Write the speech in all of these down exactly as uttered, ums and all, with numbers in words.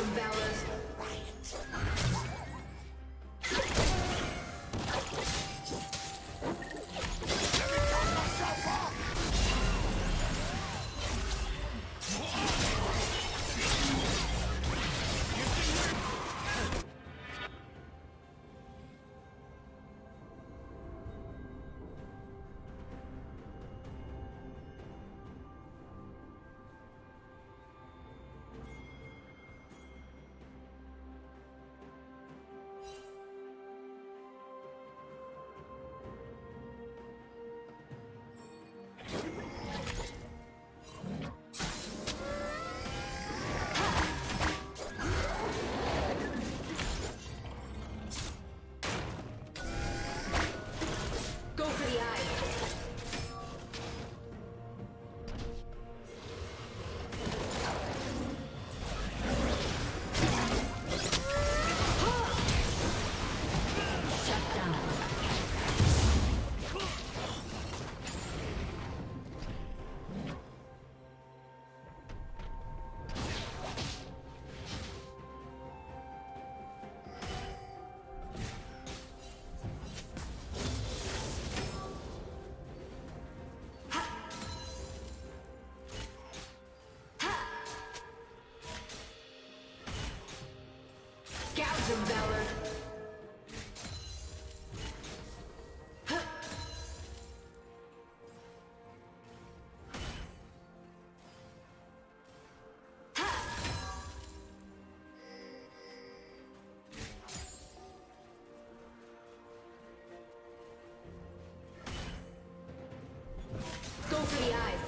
Gouge and Valor. Gouge and Valor. Go for the eyes.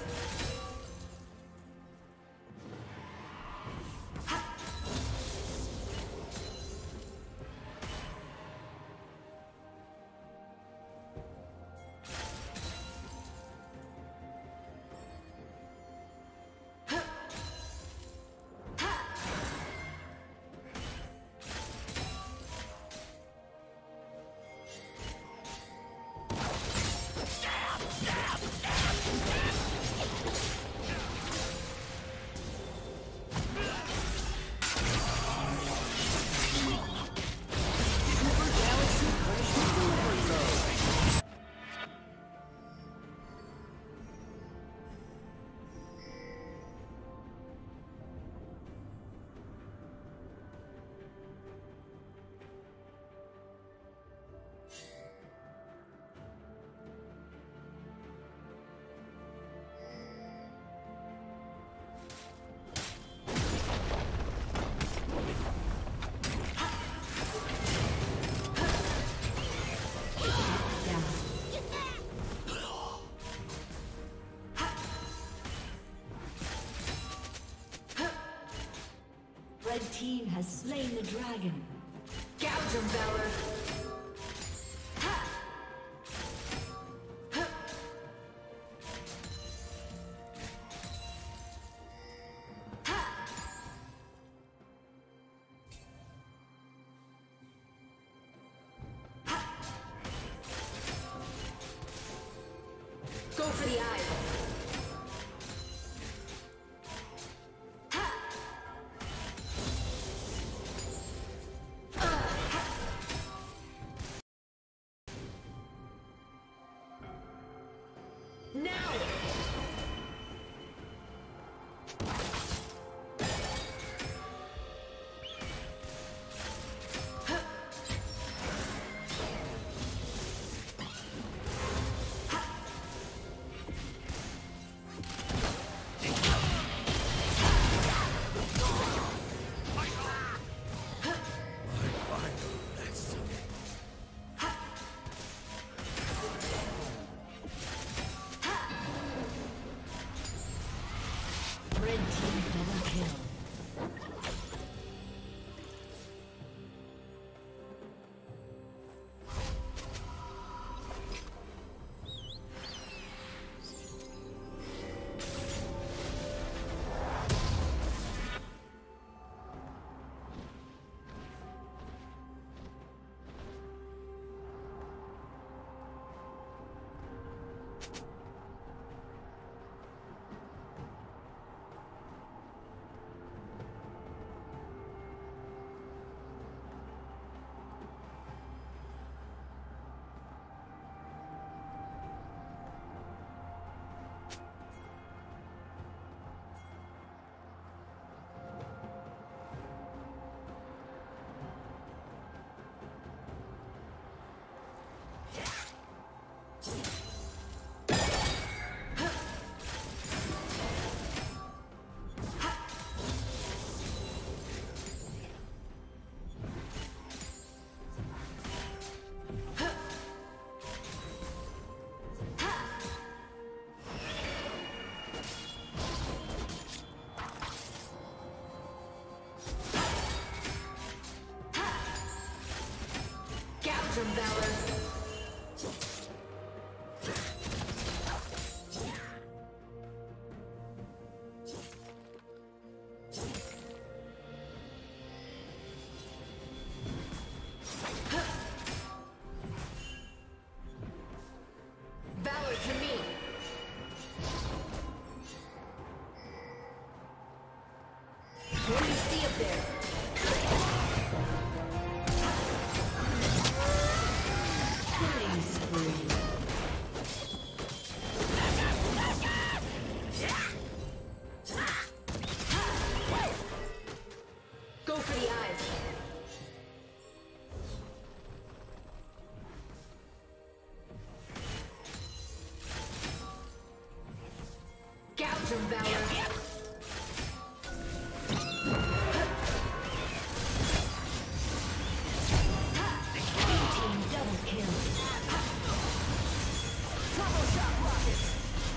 Red team has slain the dragon. Gouge and Valor. Go for the eye. Gouge 'em, Valor. Valor to me. What do you see up there? Killing spree. Go for the eyes. Gouge 'em, Valor. Team double kill. Trouble shot rockets.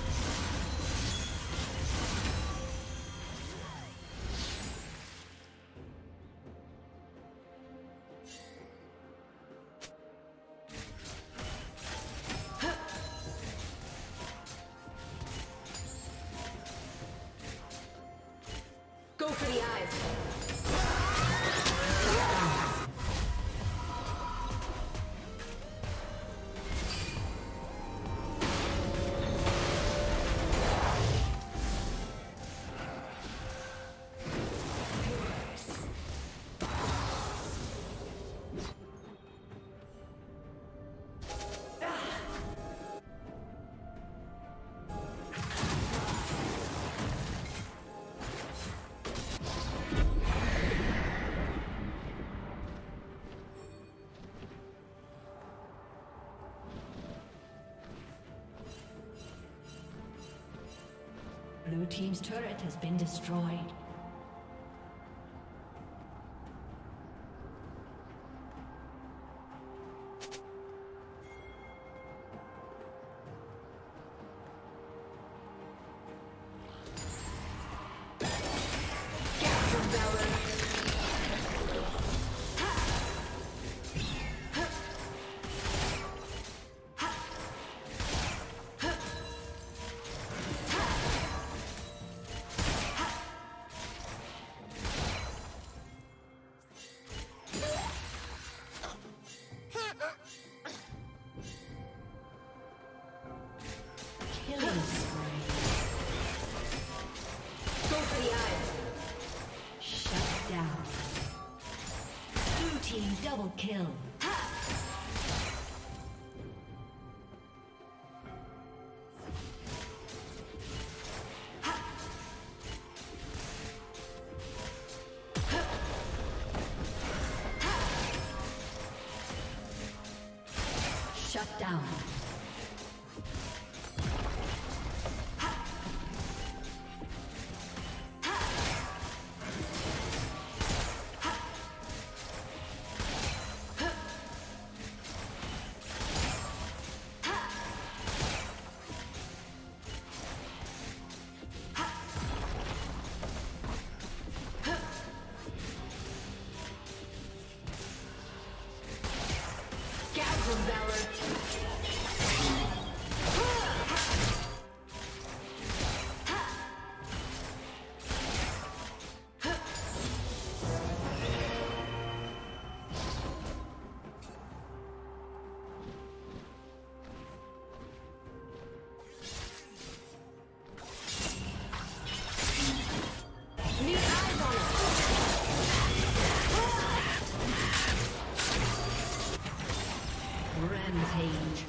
Go for the eyes. Blue team's turret has been destroyed. Gouge 'em, Valor. Killing spree. Go for the eyes. Shut down. Blue team double kill. Shut down. Gouge 'em, Valor. Need eyes on it. Rampage.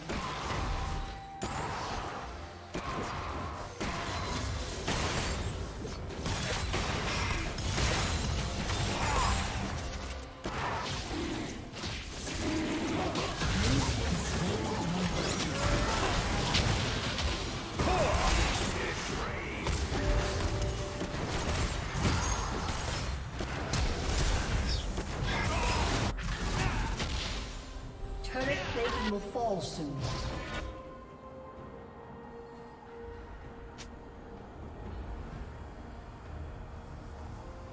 Turret plating will fall soon.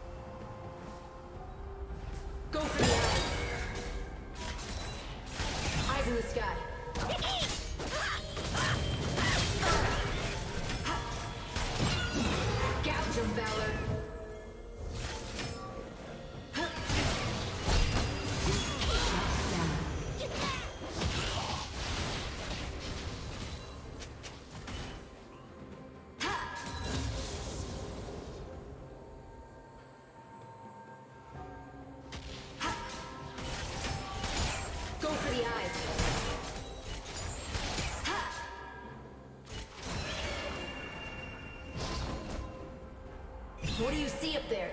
Go for the eyes. Eyes in the sky. Gouge 'em, Valor. Go for the eyes. What do you see up there?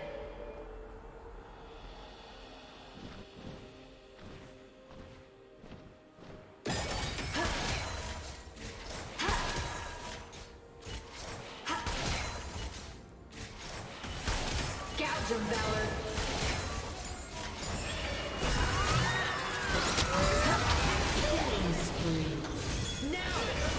Gouge 'em, Valor. Now!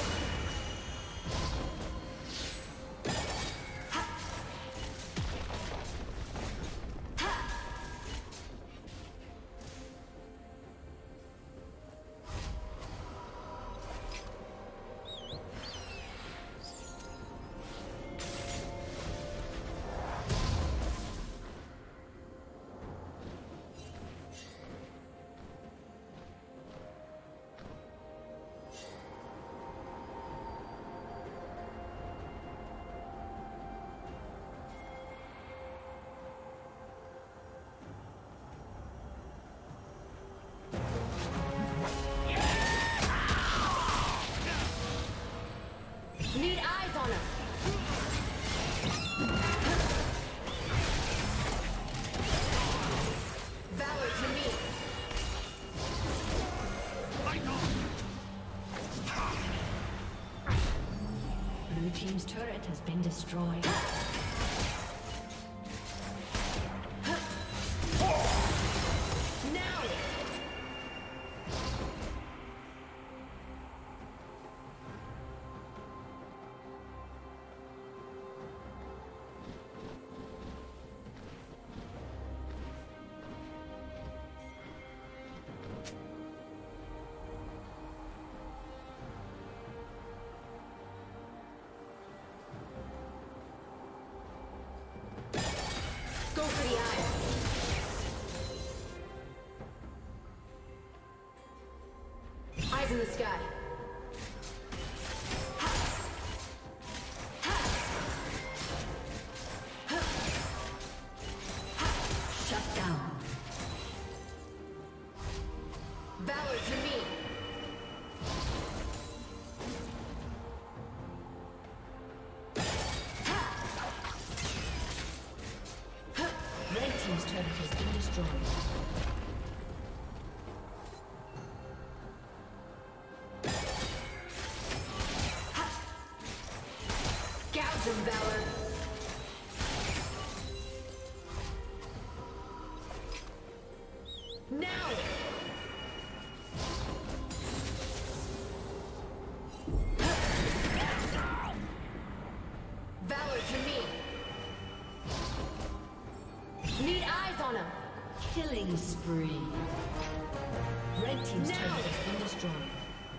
Need eyes on him. Valor to me. Blue team's turret has been destroyed. Now! Go for the eyes. Eyes in the sky. Shut down. Valor to me. Red team's turret has been destroyed. Gouge 'em, Valor. Now! Valor to me. Need eyes on him. Killing spree. Red team's Now. turret has been destroyed.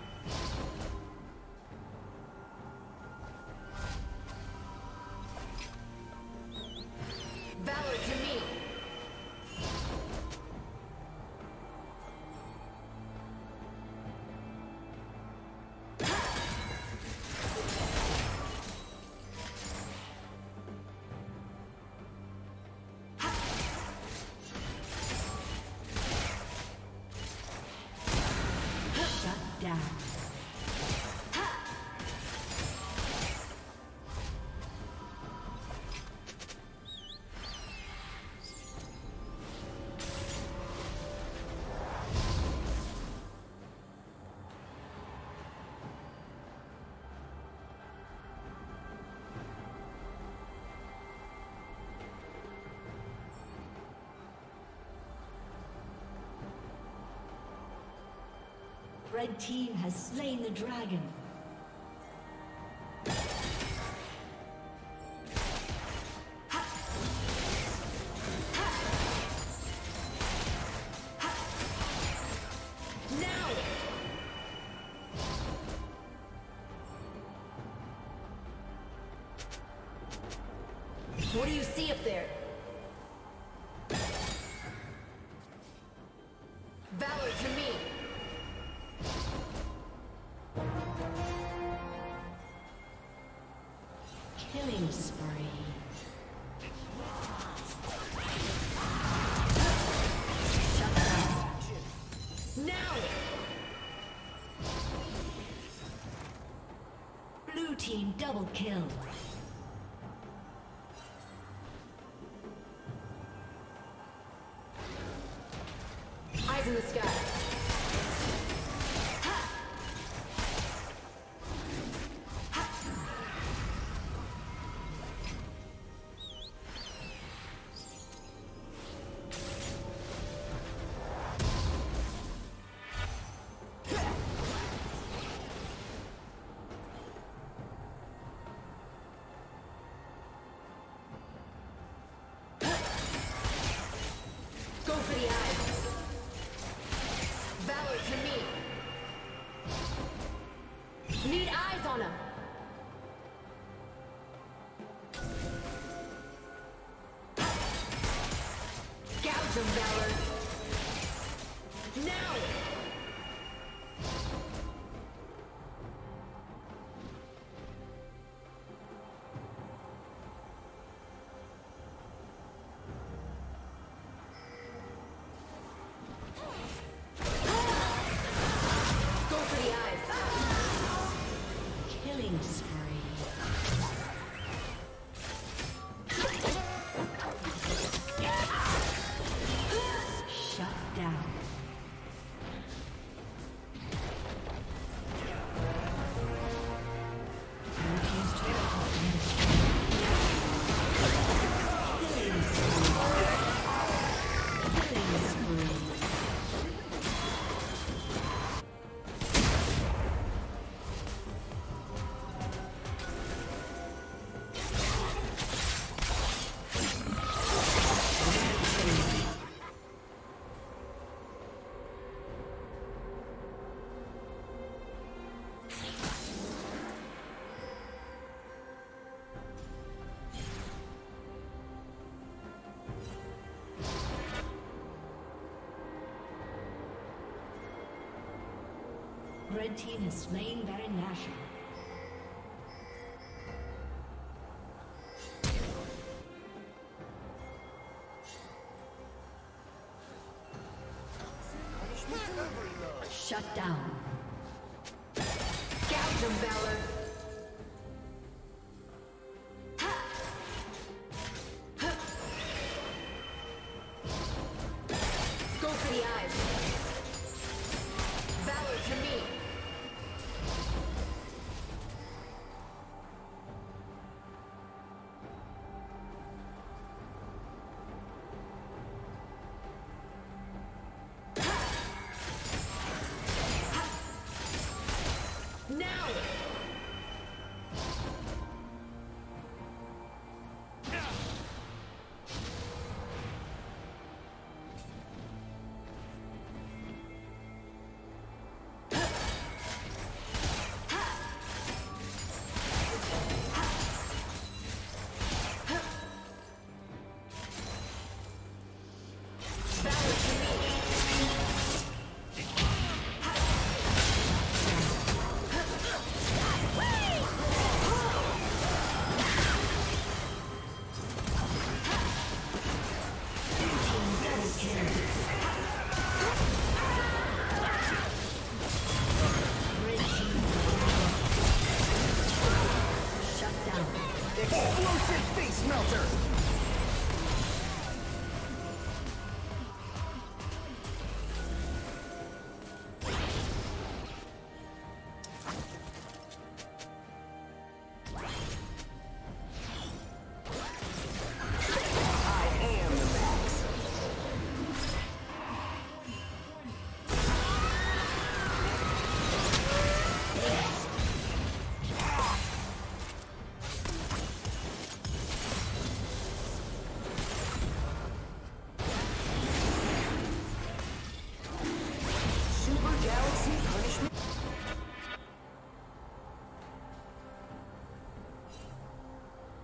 Valor to me. Shut down. Red team has slain the dragon. Now! What do you see up there? Valor to me. Killing spree. Shut down. Now! Blue team double kill. Eyes in the sky. Go for the eyes. Valor to me. Need eyes on him. Gouge him, Valor. Now! Killing spree. Shut down. Red team has slain Baron Nashor. Shut down. Gouge him, Valor. Go for the eyes. Valor to me. Now! Explosive face melter!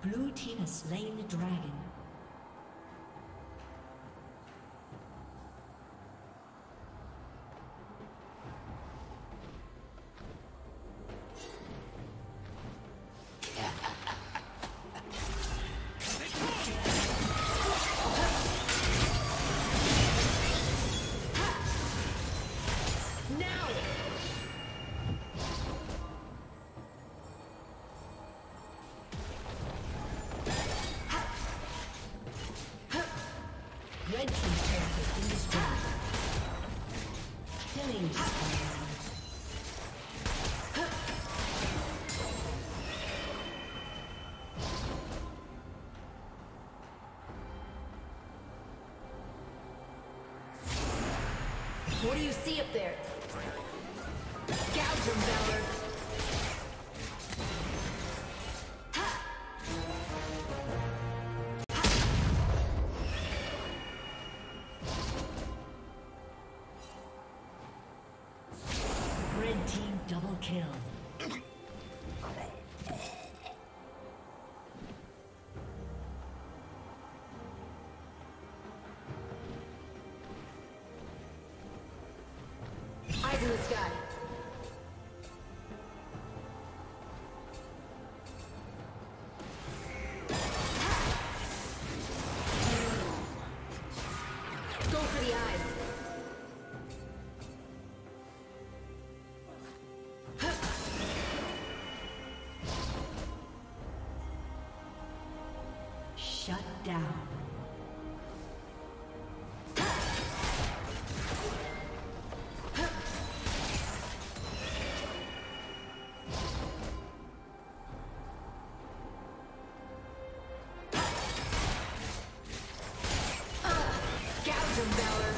Blue team has slain the dragon. Red team's turret has been destroyed. Killing spree. What do you see up there? Gouge 'em, Valor. Red team double kill. Eyes in the sky. Go for the eyes. Shut down. Gouge 'em, Valor.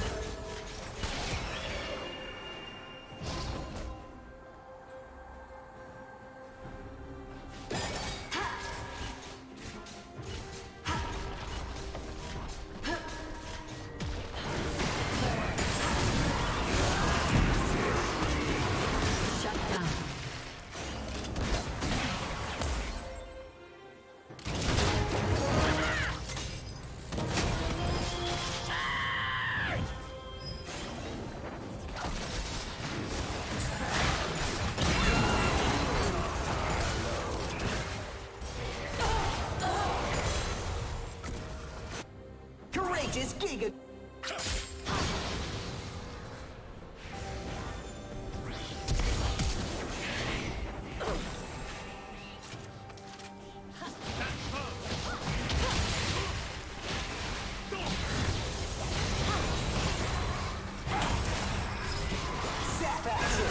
Shut down. Courageous Giga. Zap action.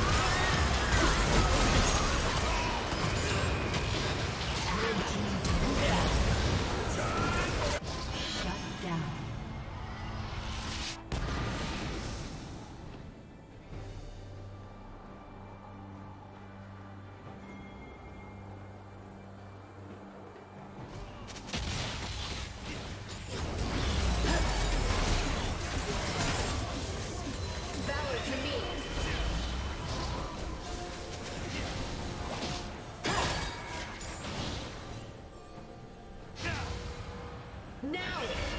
Shut down. Valor to me. Now!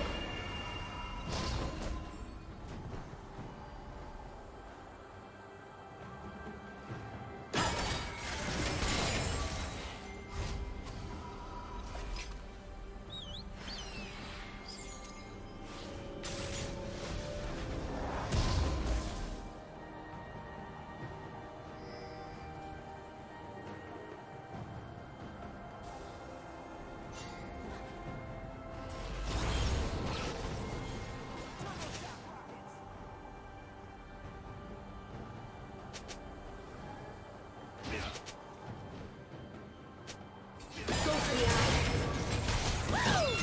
Go for the eyes.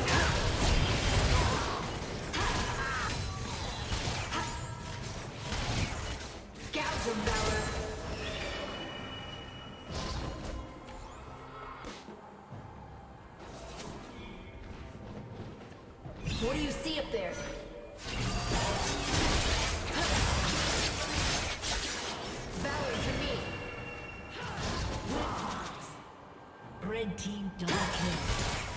Gouge 'em, Valor. What do you see up there? Valor to me. Red team double kill.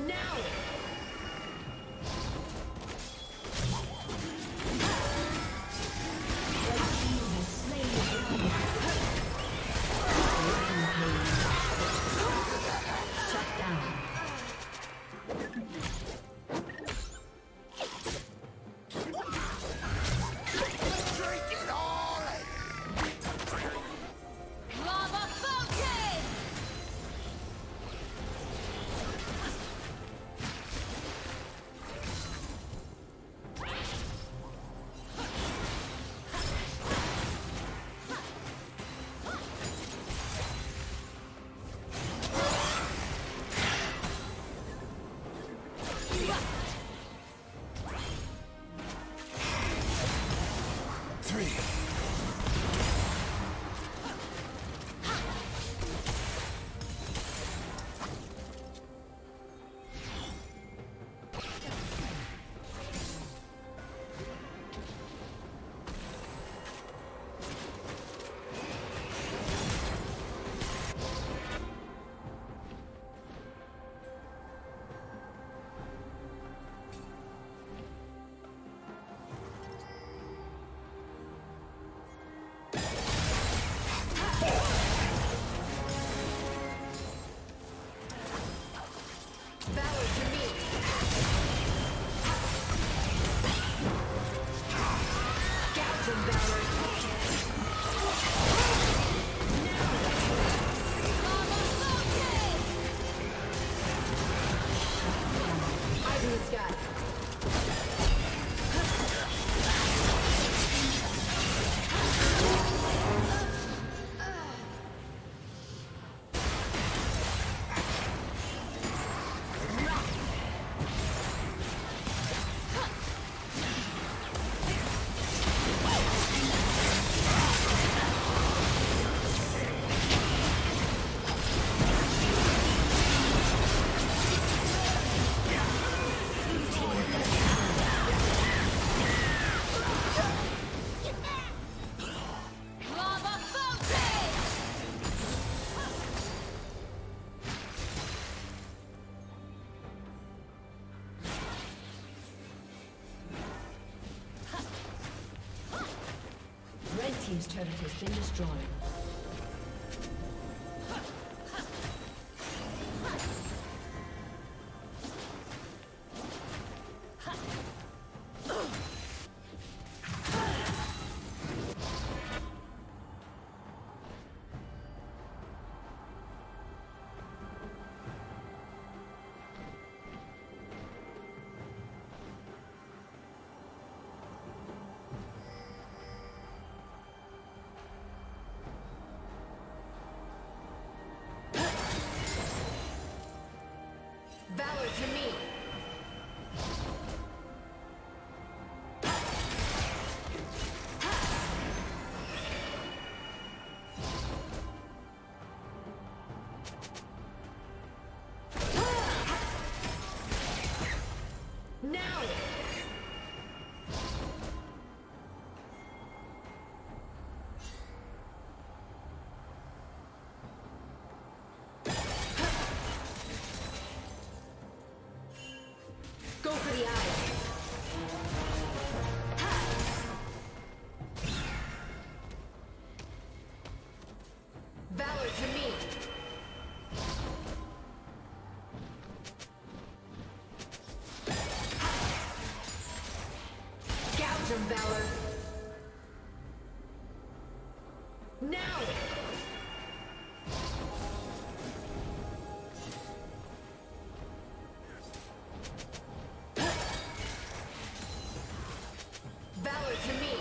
Now! Team's turret has been destroyed. Valor to me! Now! Go for the eye. Valor to me. Gouge him, Valor. Now. Valor to me.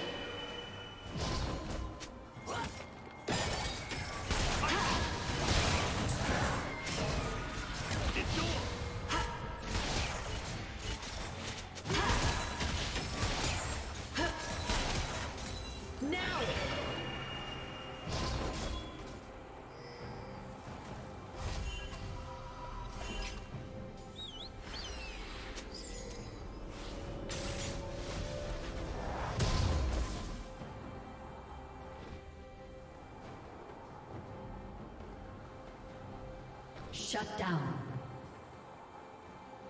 Now. Shut down.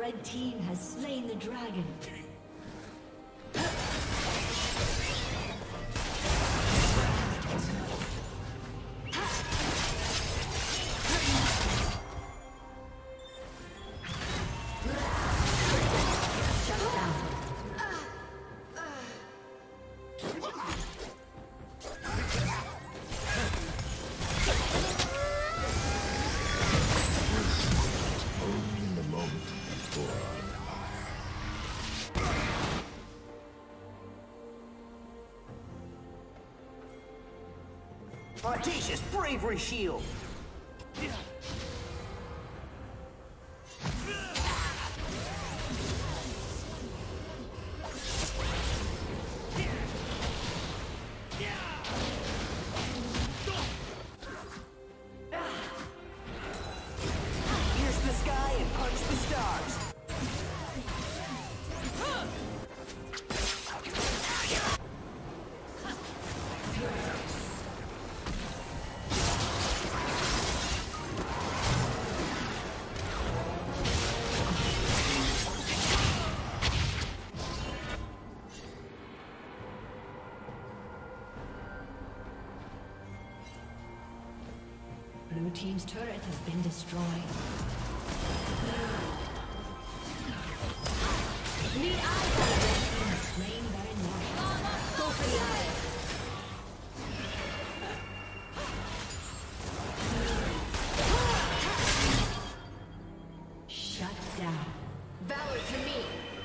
Red team has slain the dragon. Audacious bravery shield! Pierce the sky and punch the stars! Blue team's turret has been destroyed. Need eyes on it. Slain Baron Nashor. Go for the eyes. Shut down. Valor to me.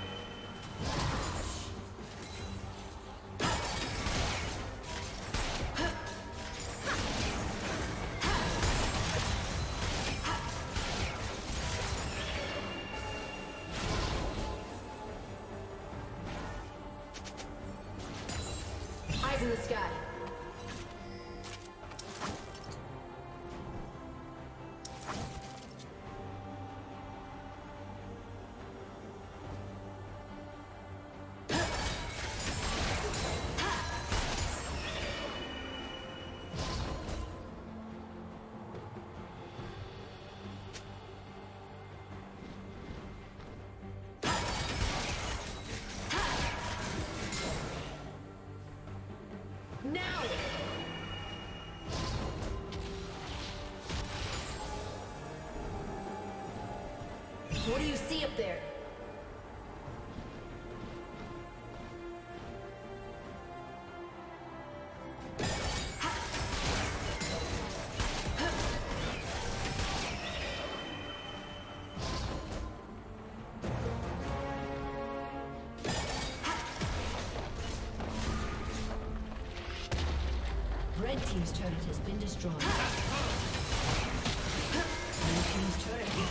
Eyes in the sky. Now! What do you see up there? Red team's turret has been destroyed. Blue team's turret